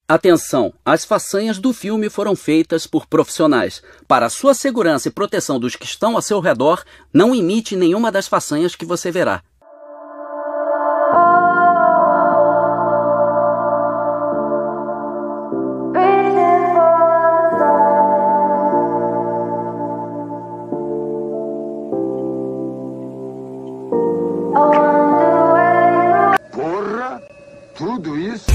Atenção! As façanhas do filme foram feitas por profissionais. Para sua segurança e proteção dos que estão ao seu redor, não imite nenhuma das façanhas que você verá. Porra! Tudo isso?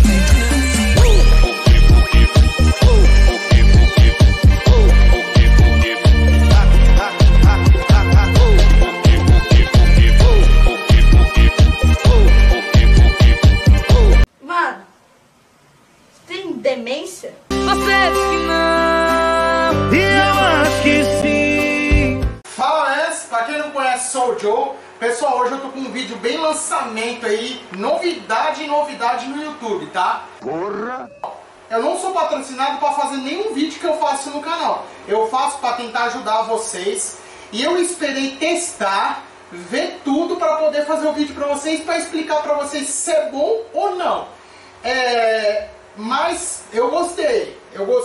Mano, tem demência? Você diz que não, e eu acho que sim. Fala, né? Pra quem não conhece, sou o Joe. Pessoal, hoje eu tô com um vídeo bem lançamento aí, novidade no YouTube, tá? Porra! Eu não sou patrocinado pra fazer nenhum vídeo que eu faço no canal. Eu faço pra tentar ajudar vocês. E eu esperei testar, ver tudo pra poder fazer o vídeo pra vocês, pra explicar pra vocês se é bom ou não. Mas eu gostei.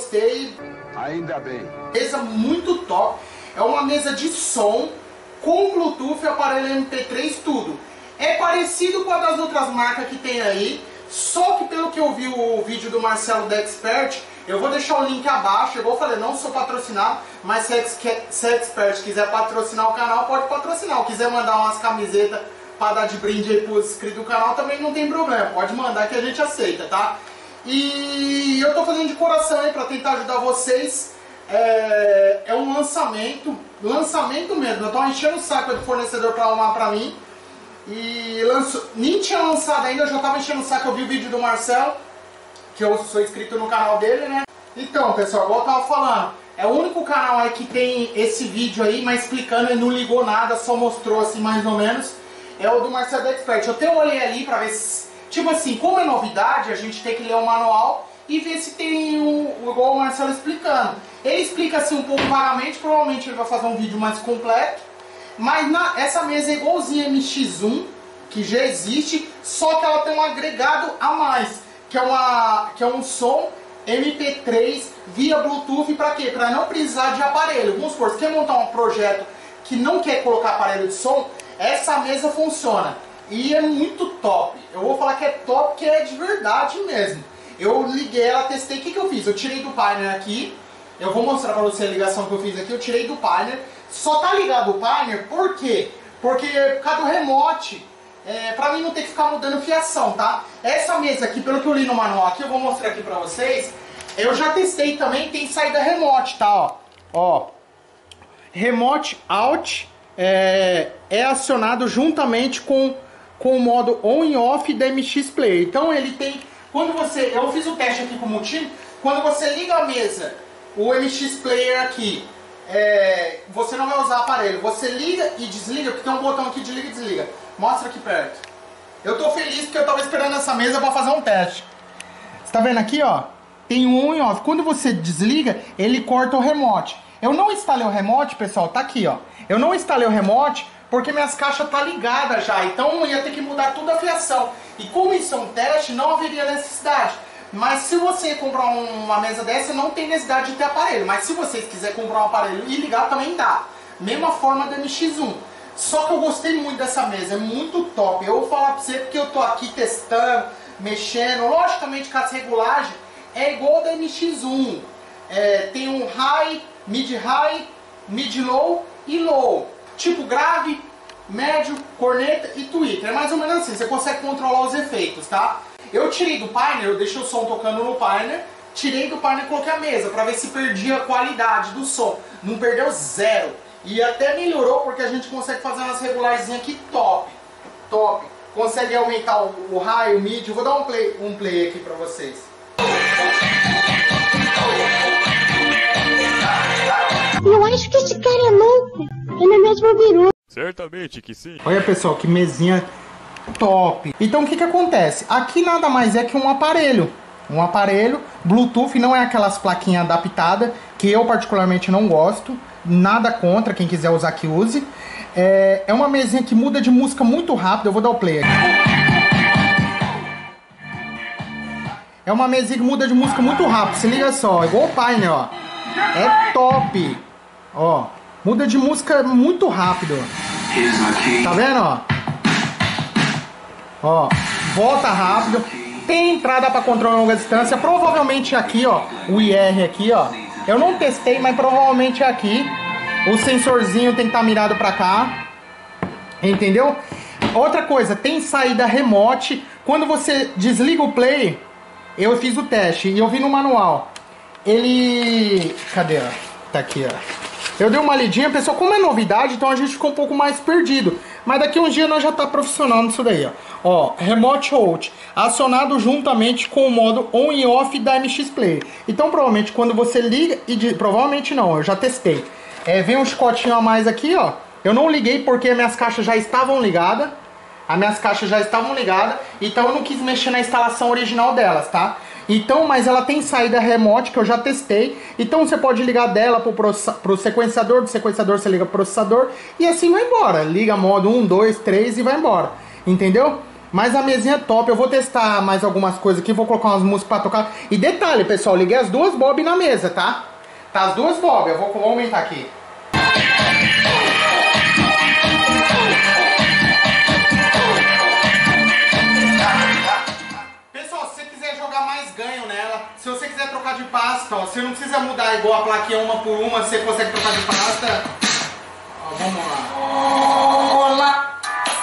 Ainda bem. Mesa muito top. É uma mesa de som com Bluetooth, aparelho MP3, tudo. É parecido com a das outras marcas que tem aí, só que pelo que eu vi o vídeo do Marcelo da Expert, eu vou deixar o link abaixo. Igual eu falei, não sou patrocinado, mas se a Expert quiser patrocinar o canal, pode patrocinar. Se quiser mandar umas camisetas para dar de brinde aí pros inscritos do canal, também não tem problema. Pode mandar que a gente aceita, tá? E eu tô fazendo de coração aí para tentar ajudar vocês. É um lançamento mesmo. Eu tô enchendo o saco do fornecedor para arrumar pra mim. E nem tinha lançado ainda, eu já tava enchendo o saco. Eu vi o vídeo do Marcelo, que eu sou inscrito no canal dele, né? Então, pessoal, igual eu tava falando, é o único canal aí que tem esse vídeo aí, mas explicando, ele não ligou nada, só mostrou assim mais ou menos. É o do Marcelo da Expert. Eu até olhei ali pra ver se, tipo assim, como é novidade, a gente tem que ler o manual e ver se tem igual o Marcelo explicando. Ele explica assim um pouco vagamente, provavelmente ele vai fazer um vídeo mais completo. Mas essa mesa é igualzinha a MX1, que já existe, só que ela tem um agregado a mais, que é um som MP3 via Bluetooth. Para quê? Para não precisar de aparelho. Vamos supor, você quer montar um projeto que não quer colocar aparelho de som, essa mesa funciona. E é muito top. Eu vou falar que é top, que é de verdade mesmo. Eu liguei ela, testei. O que eu fiz? Eu tirei do Pioneer aqui. Eu vou mostrar pra você a ligação que eu fiz aqui. Eu tirei do Pioneer. Só tá ligado o Pioneer, por quê? Porque por causa do remote, pra mim não ter que ficar mudando fiação, tá? Essa mesa aqui, pelo que eu li no manual aqui, eu vou mostrar aqui pra vocês. Eu já testei também, tem saída remote, tá? Ó. Remote out é acionado juntamente com o modo on e off da MX Player. Então ele tem, eu fiz o teste aqui com o multímetro, quando você liga a mesa, o MX Player aqui, você não vai usar aparelho, você liga e desliga, porque tem um botão aqui de liga e desliga. Mostra aqui perto. Eu tô feliz porque eu tava esperando essa mesa para fazer um teste. Você tá vendo aqui, ó? Tem um on e off. Quando você desliga, ele corta o remote. Eu não instalei o remote, pessoal, tá aqui, ó. Eu não instalei o remote porque minhas caixas tá ligadas já, então ia ter que mudar toda a fiação. E como isso é um teste, não haveria necessidade. Mas se você comprar uma mesa dessa, não tem necessidade de ter aparelho. Mas se vocês quiserem comprar um aparelho e ligar, também dá. Mesma forma da MX1. Só que eu gostei muito dessa mesa, é muito top. Eu vou falar pra você porque eu tô aqui testando, mexendo. Logicamente que as regulagens é igual da MX1. Tem um high, mid low e low. Tipo grave, médio, corneta e tweeter. É mais ou menos assim, você consegue controlar os efeitos, tá? Eu tirei do Pioneer, eu deixei o som tocando no Pioneer, tirei do Pioneer e coloquei a mesa, pra ver se perdia a qualidade do som. Não perdeu zero. E até melhorou porque a gente consegue fazer umas regularzinhas aqui top. Top. Consegue aumentar o high, o mid. Eu vou dar um play aqui pra vocês. Eu acho que esse cara é louco. Ele mesmo virou. Certamente que sim. Olha, pessoal, que mesinha top. Então o que acontece? Aqui nada mais é que um aparelho. Um aparelho Bluetooth, não é aquelas plaquinhas adaptadas, que eu particularmente não gosto. Nada contra, quem quiser usar que use. É uma mesinha que muda de música muito rápido. Eu vou dar o play aqui. É uma mesinha que muda de música muito rápido. Se liga só, igual o Pioneer, ó. É top. Ó, muda de música muito rápido. Tá vendo, ó? Ó, volta rápido. Tem entrada para controle a longa distância. Provavelmente aqui, ó, o IR aqui, ó. Eu não testei, mas provavelmente é aqui. O sensorzinho tem que estar mirado para cá. Entendeu? Outra coisa, tem saída remote. Quando você desliga o play, eu fiz o teste e eu vi no manual. Ele... Cadê, ó? Tá aqui, ó. Eu dei uma lidinha, pessoal, como é novidade, então a gente ficou um pouco mais perdido. Mas daqui uns dias nós já tá profissional nisso daí, ó. Ó, Remote Hold, acionado juntamente com o modo on e off da MX Play. Então provavelmente quando você liga, provavelmente não, eu já testei. Vem um chicotinho a mais aqui, ó. Eu não liguei porque minhas caixas já estavam ligadas. As minhas caixas já estavam ligadas, então eu não quis mexer na instalação original delas, tá? Então, mas ela tem saída remote, que eu já testei. Então você pode ligar dela pro sequenciador, do sequenciador você liga pro processador e assim vai embora. Liga modo 1, 2, 3 e vai embora. Entendeu? Mas a mesinha é top. Eu vou testar mais algumas coisas aqui, vou colocar umas músicas pra tocar. E detalhe, pessoal, liguei as duas bob na mesa, tá? Tá as duas bob, eu vou aumentar aqui. Ganho nela. Se você quiser trocar de pasta, ó, você não precisa mudar igual a plaquinha uma por uma, você consegue trocar de pasta. Ó, vamos lá. Olá.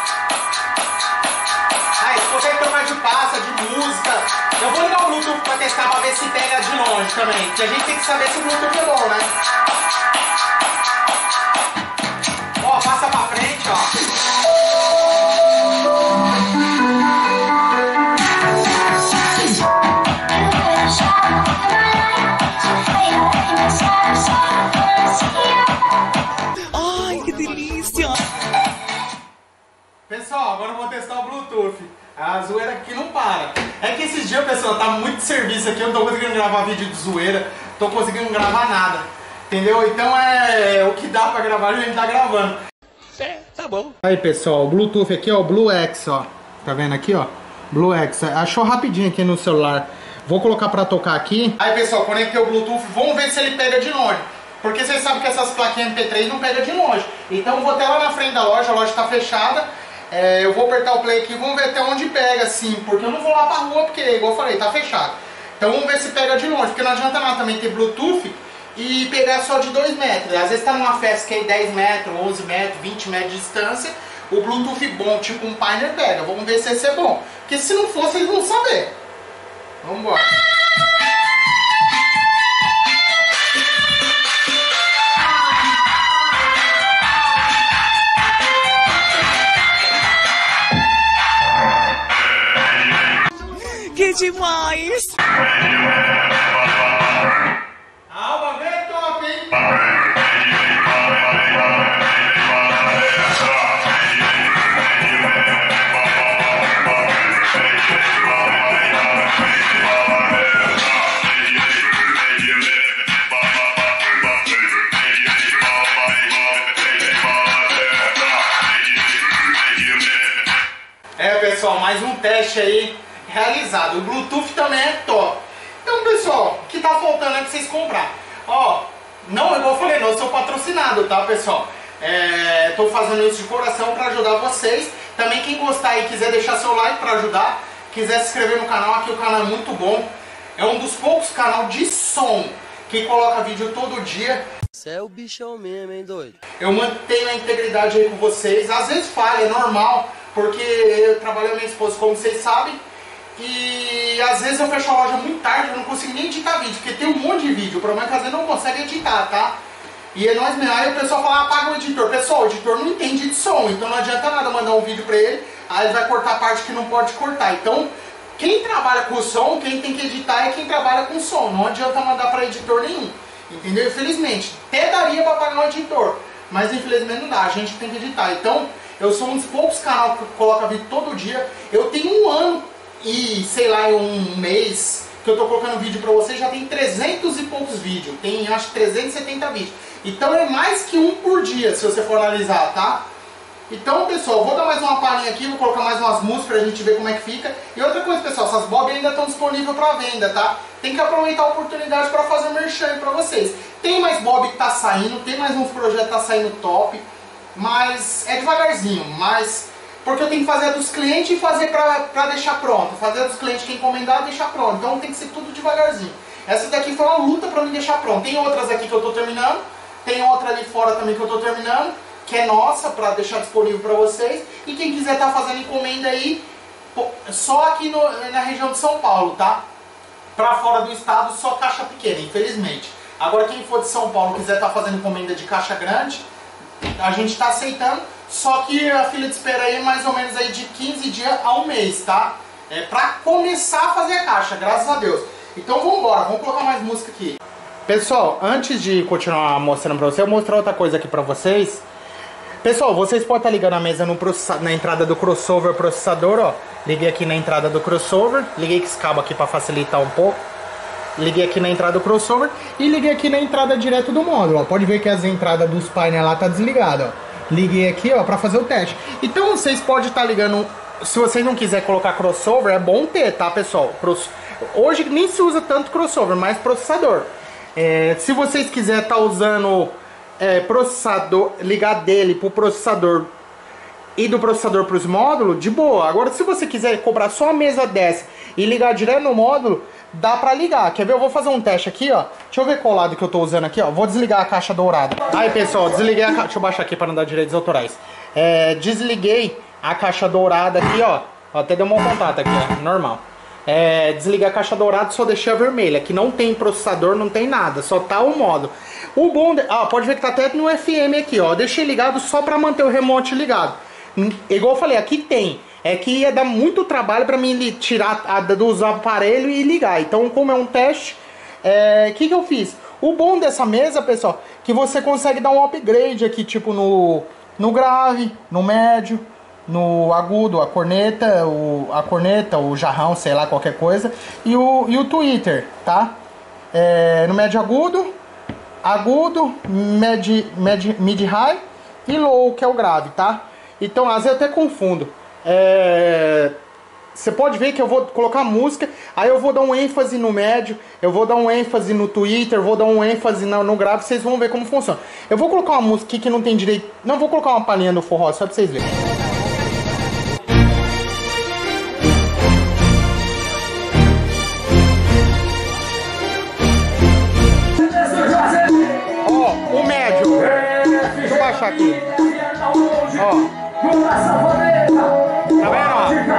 Aí, você consegue trocar de pasta, de música. Eu vou ligar o Bluetooth pra testar pra ver se pega de longe também. Porque a gente tem que saber se o Bluetooth é bom, né? Ó, passa pra frente, ó. Ai, que delícia! Pessoal, agora eu vou testar o Bluetooth. A zoeira aqui não para. É que esses dias, pessoal, tá muito serviço aqui. Eu não tô conseguindo gravar vídeo de zoeira. Tô conseguindo gravar nada. Entendeu? Então o que dá pra gravar, a gente tá gravando. Tá bom. Aí, pessoal, o Bluetooth aqui, ó, o Blue X, ó. Tá vendo aqui, ó? Blue X. Achou rapidinho aqui no celular. Vou colocar pra tocar aqui. Aí, pessoal, conectei o Bluetooth. Vamos ver se ele pega de longe. Porque vocês sabem que essas plaquinhas MP3 não pegam de longe. Então eu vou até lá na frente da loja, a loja tá fechada. Eu vou apertar o play aqui e vamos ver até onde pega, assim. Porque eu não vou lá pra rua, porque, igual eu falei, tá fechado. Então vamos ver se pega de longe. Porque não adianta nada também ter Bluetooth e pegar só de 2 metros. Às vezes tá numa festa que é 10 metros, 11 metros, 20 metros de distância. O Bluetooth bom, tipo um Pioneer, pega. Vamos ver se esse é bom. Porque se não fosse, eles vão saber. Vamos embora. Que demais! Ah, o bagulho é top, hein? Pessoal, mais um teste aí realizado. O Bluetooth também é top. Então, pessoal, o que tá faltando é pra vocês comprar. Ó, não, igual eu falei, não, eu sou patrocinado, tá, pessoal? Tô fazendo isso de coração pra ajudar vocês. Também quem gostar e quiser deixar seu like pra ajudar, quiser se inscrever no canal, aqui o canal é muito bom. É um dos poucos canais de som que coloca vídeo todo dia. Você é o bichão mesmo, hein, doido? Eu mantenho a integridade aí com vocês. Às vezes falha, é normal, porque eu trabalho com minha esposa, como vocês sabem. E às vezes eu fecho a loja muito tarde, eu não consigo nem editar vídeo, porque tem um monte de vídeo. O problema é que às vezes não consegue editar, tá? E é nós mesmo. Aí o pessoal fala, apaga o editor. Pessoal, o editor não entende de som, então não adianta nada mandar um vídeo pra ele, aí ele vai cortar a parte que não pode cortar. Então, quem trabalha com som, quem tem que editar é quem trabalha com som. Não adianta mandar pra editor nenhum. Entendeu? Infelizmente, até daria pra pagar um editor, mas infelizmente não dá, a gente tem que editar. Então, eu sou um dos poucos canais que coloca vídeo todo dia. Eu tenho 1 ano e, sei lá, 1 mês que eu tô colocando vídeo pra vocês, já tem 300 e poucos vídeos. Tem, acho, 370 vídeos. Então é mais que 1 por dia, se você for analisar, tá? Então, pessoal, eu vou dar mais uma palhinha aqui, vou colocar mais umas músicas pra gente ver como é que fica. E outra coisa, pessoal, essas bob ainda estão disponíveis para venda, tá? Tem que aproveitar a oportunidade para fazer o merchan para vocês. Tem mais bob que tá saindo, tem mais uns projetos que tá saindo top, mas é devagarzinho, porque eu tenho que fazer a dos clientes e fazer pra deixar pronto. Fazer a dos clientes que encomendar e deixar pronto. Então tem que ser tudo devagarzinho. Essa daqui foi uma luta pra me deixar pronto. Tem outras aqui que eu tô terminando, tem outra ali fora também que eu tô terminando, que é nossa, pra deixar disponível pra vocês. E quem quiser tá fazendo encomenda aí, só aqui na região de São Paulo, tá? Pra fora do estado, só caixa pequena, infelizmente. Agora quem for de São Paulo quiser tá fazendo encomenda de caixa grande, a gente tá aceitando. Só que a fila de espera aí é mais ou menos aí de 15 dias a um mês, tá? É pra começar a fazer a caixa, graças a Deus. Então vamos embora, vamos colocar mais música aqui. Pessoal, antes de continuar mostrando pra vocês, eu vou mostrar outra coisa aqui pra vocês. Pessoal, vocês podem estar ligando a mesa na entrada do crossover processador, ó. Liguei aqui na entrada do crossover, liguei com esse cabo aqui pra facilitar um pouco. Liguei aqui na entrada do crossover e liguei aqui na entrada direto do módulo, ó. Pode ver que as entradas dos painéis lá tá desligada, ó. Liguei aqui, ó, pra fazer o teste. Então vocês podem estar ligando. Se vocês não quiserem colocar crossover, é bom ter, tá, pessoal? Hoje nem se usa tanto crossover, mas processador. Se vocês quiserem estar usando processador, ligar dele pro processador e do processador pros módulos, de boa. Agora, se você quiser comprar só a mesa dessa e ligar direto no módulo, dá pra ligar. Quer ver? Eu vou fazer um teste aqui, ó. Deixa eu ver qual lado que eu tô usando aqui, ó. Vou desligar a caixa dourada. Aí, pessoal, desliguei a caixa. Deixa eu baixar aqui pra não dar direitos autorais. Desliguei a caixa dourada aqui, ó. Até deu um contato aqui, ó. Normal. Desliguei a caixa dourada, só deixei a vermelha. Que não tem processador, não tem nada. Só tá o módulo. O bom... pode ver que tá até no FM aqui, ó. Deixei ligado só pra manter o remote ligado. Igual eu falei, aqui tem. É que ia dar muito trabalho pra mim tirar dos aparelhos e ligar. Então, como é um teste, que eu fiz? O bom dessa mesa, pessoal, que você consegue dar um upgrade aqui, tipo no grave, no médio, no agudo, a corneta, o jarrão, sei lá, qualquer coisa, e o tweeter, tá? No médio agudo, mid-high e low, que é o grave, tá? Então, às vezes eu até confundo. Você pode ver que eu vou colocar música, aí eu vou dar um ênfase no médio, eu vou dar um ênfase no Twitter, vou dar um ênfase no grave, vocês vão ver como funciona. Eu vou colocar uma música aqui que não tem direito, não vou colocar uma palhinha no forró, só pra vocês verem. Ó, o médio, deixa eu baixar aqui, ó. Tá vendo,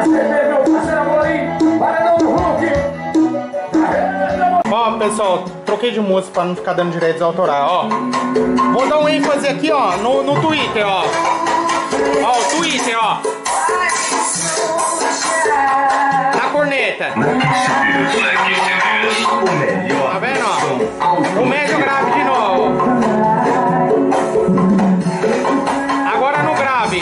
ó? Ó, pessoal, troquei de música pra não ficar dando direitos autorais, ó. Vou dar um ênfase aqui, ó, no Twitter, ó. Ó, o Twitter, ó. Na corneta. Tá vendo, ó? O médio grave de novo. Agora no grave.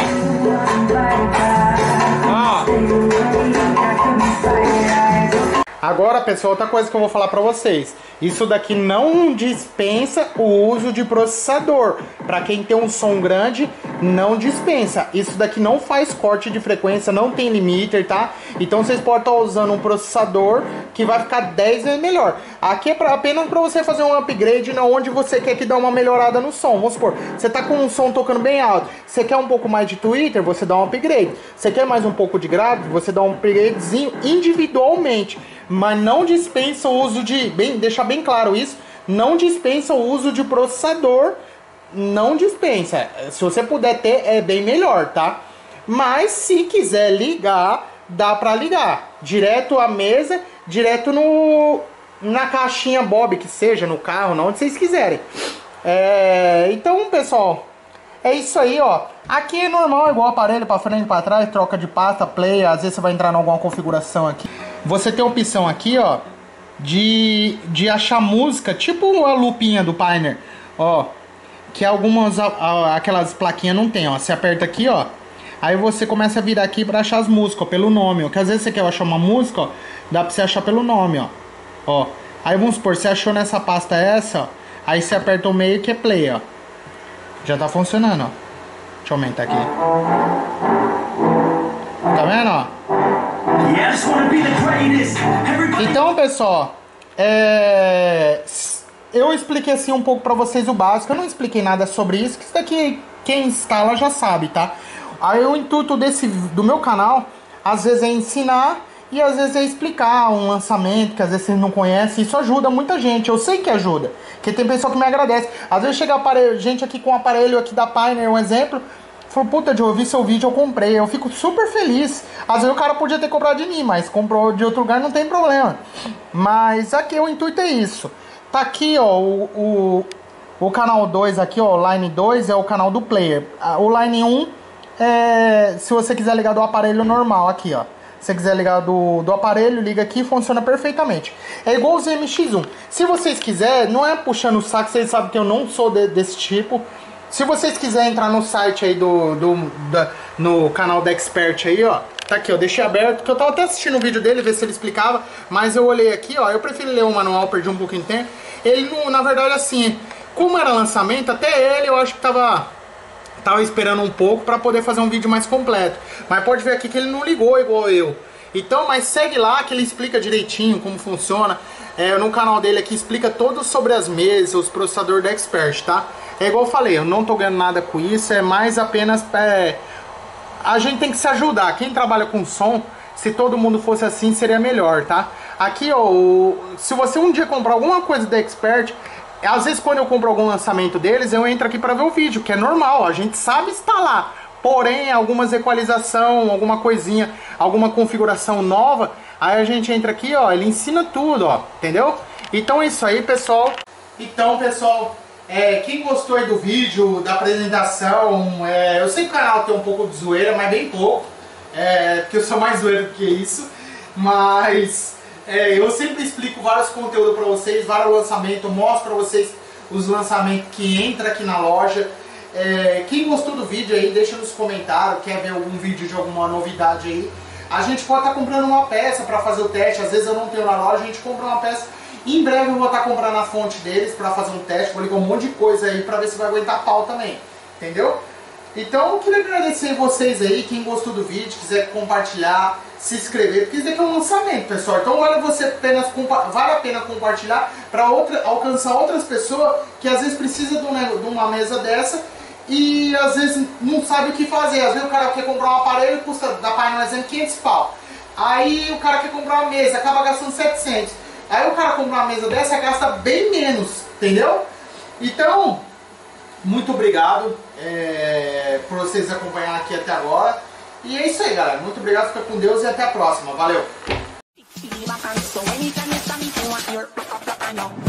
Agora, pessoal, outra coisa que eu vou falar pra vocês. Isso daqui não dispensa o uso de processador. Pra quem tem um som grande, não dispensa. Isso daqui não faz corte de frequência, não tem limiter, tá? Então vocês podem estar usando um processador que vai ficar 10 vezes melhor. Aqui é apenas pra você fazer um upgrade onde você quer que dê uma melhorada no som. Vamos supor, você tá com um som tocando bem alto. Você quer um pouco mais de Twitter, você dá um upgrade. Você quer mais um pouco de grave, você dá um upgradezinho individualmente. Mas não dispensa o uso de... deixar bem claro isso. Não dispensa o uso de processador. Não dispensa. Se você puder ter, é bem melhor, tá? Mas se quiser ligar, dá pra ligar. Direto à mesa, direto na caixinha Bob, que seja, no carro, onde vocês quiserem. Então, pessoal, é isso aí, ó. Aqui é normal, igual aparelho pra frente e pra trás, troca de pasta, play. Às vezes você vai entrar em alguma configuração aqui. Você tem a opção aqui, ó, de achar música, tipo a lupinha do Pioneer, ó, que algumas, aquelas plaquinhas não tem, ó. Você aperta aqui, ó, aí você começa a virar aqui pra achar as músicas, ó, pelo nome, ó. Que às vezes você quer achar uma música, ó, dá pra você achar pelo nome, ó. Aí vamos supor, você achou nessa pasta essa, ó, aí você aperta o meio que é play, ó. Já tá funcionando, ó. Deixa eu aumentar aqui. Tá vendo, ó? Então, pessoal, eu expliquei assim um pouco pra vocês o básico. Eu não expliquei nada sobre isso, que isso daqui quem instala já sabe, tá? Aí o intuito do meu canal, às vezes é ensinar e às vezes é explicar um lançamento que às vezes vocês não conhecem. Isso ajuda muita gente, eu sei que ajuda, porque tem pessoa que me agradece. Às vezes chega gente aqui com um aparelho aqui da Pioneer, um exemplo, falou, puta, Joe, eu vi seu vídeo, eu comprei. Eu fico super feliz. Às vezes o cara podia ter comprado de mim, mas comprou de outro lugar, não tem problema. Mas aqui o intuito é isso. Tá aqui, ó, o canal 2 aqui, ó, Line 2 é o canal do player. O Line 1 é se você quiser ligar do aparelho normal aqui, ó. Se você quiser ligar do aparelho, liga aqui, funciona perfeitamente. É igual os MX1. Se vocês quiserem, não é puxando o saco, vocês sabem que eu não sou desse tipo. Se vocês quiserem entrar no site aí no canal da Expert aí, ó. Tá aqui, ó, deixei aberto, porque eu tava até assistindo o vídeo dele, ver se ele explicava. Mas eu olhei aqui, ó, eu prefiro ler o manual, perdi um pouquinho de tempo. Ele, na verdade, assim, como era lançamento, até ele eu acho que tava esperando um pouco pra poder fazer um vídeo mais completo. Mas pode ver aqui que ele não ligou igual eu. Então, mas segue lá que ele explica direitinho como funciona. No canal dele aqui explica tudo sobre as mesas, os processadores da Expert, tá? É igual eu falei, eu não tô ganhando nada com isso, é mais apenas... a gente tem que se ajudar. Quem trabalha com som, se todo mundo fosse assim, seria melhor, tá? Aqui, ó, se você um dia comprar alguma coisa da Expert... Às vezes quando eu compro algum lançamento deles, eu entro aqui para ver o vídeo, que é normal, a gente sabe instalar. Porém, algumas equalização, alguma coisinha, alguma configuração nova, aí a gente entra aqui, ó, ele ensina tudo, ó, entendeu? Então é isso aí, pessoal. Então, pessoal, quem gostou aí do vídeo, da apresentação, eu sei que o canal tem um pouco de zoeira, mas bem pouco, porque eu sou mais zoeiro do que isso, mas... eu sempre explico vários conteúdos para vocês, vários lançamentos, mostro para vocês os lançamentos que entra aqui na loja. Quem gostou do vídeo aí, deixa nos comentários, quer ver algum vídeo de alguma novidade aí. A gente pode estar comprando uma peça para fazer o teste, às vezes eu não tenho na loja, a gente compra uma peça. Em breve eu vou estar comprando a fonte deles para fazer um teste, vou ligar um monte de coisa aí para ver se vai aguentar pau também, entendeu? Então eu queria agradecer vocês aí, quem gostou do vídeo, quiser compartilhar, se inscrever, porque isso daqui é um lançamento, pessoal. Então vale a pena compartilhar para alcançar outras pessoas que às vezes precisam de uma mesa dessa e às vezes não sabe o que fazer. Às vezes o cara quer comprar um aparelho, custa da Pioneer 500 pau. Aí o cara quer comprar uma mesa, acaba gastando 700. Aí o cara compra uma mesa dessa, gasta bem menos, entendeu? Então... muito obrigado por vocês acompanharem aqui até agora. E é isso aí, galera. Muito obrigado, fica com Deus e até a próxima. Valeu!